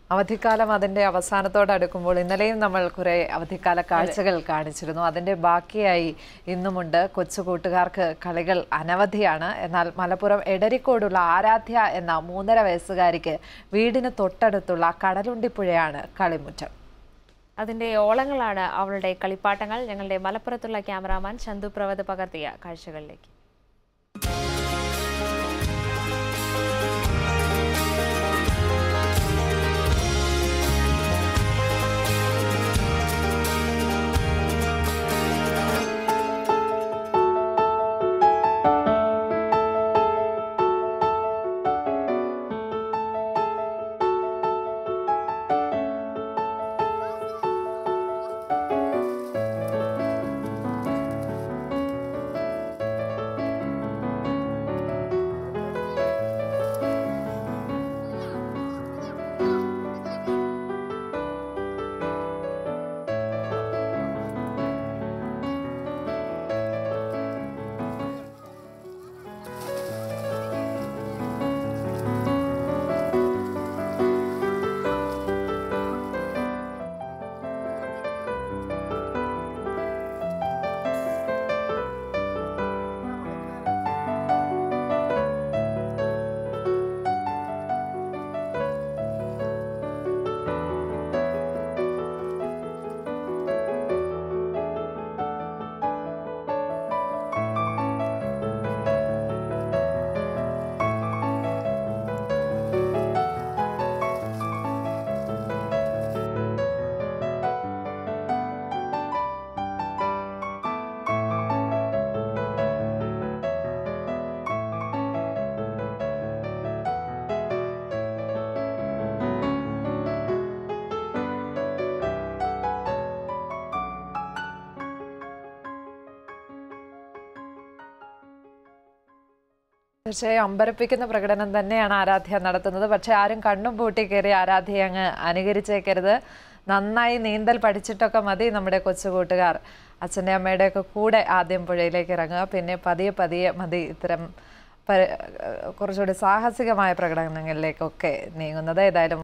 അവധിക്കാലം അതിന്റെ അവസാനത്തോടടുക്കുമ്പോൾ ഇന്നലെയും നമ്മൾ കുറെ അവധിക്കാല കാഴ്ചകൾ കാണിച്ചിരുന്നു. അതിന്റെ ബാക്കിയായി ഇന്നുമുണ്ട്. കൊച്ചു കൂട്ടുകാർക്ക് കളികൾ അനവധിയാണ്. എന്നാൽ മലപ്പുറം എടരിക്കോടുള്ള ആരാധ്യ എന്ന 3.5 വയസ്സുകാരിക്ക് വീടിന് തൊട്ടടുത്തുള്ള കടലുണ്ടിപ്പുഴയാണ് കളിമുറ്റം. അതിന്റെ ഓളങ്ങളാണ് അവളുടെ കളിപ്പാട്ടങ്ങൾ. ഞങ്ങളുടെ മലപ്പുറത്തുള്ള ക്യാമറാമാൻ ചന്തു പ്രവത് പകർത്തിയ കാഴ്ചകളിലേക്ക്. തീർച്ചയായും അമ്പരപ്പിക്കുന്ന പ്രകടനം തന്നെയാണ് ആരാധ്യ നടത്തുന്നത്. പക്ഷെ ആരും കണ്ണും പൂട്ടി കയറി ആരാധ്യയെ അങ്ങ് അനുകരിച്ചേക്കരുത്. നന്നായി നീന്തൽ പഠിച്ചിട്ടൊക്കെ മതി നമ്മുടെ കൊച്ചു കൂട്ടുകാർ അച്ഛൻ്റെ അമ്മയുടെയൊക്കെ കൂടെ ആദ്യം പുഴയിലേക്ക് ഇറങ്ങുക. പിന്നെ പതിയെ പതിയെ മതി ഇത്തരം കുറച്ചുകൂടി സാഹസികമായ പ്രകടനങ്ങളിലേക്കൊക്കെ നീങ്ങുന്നത്. ഏതായാലും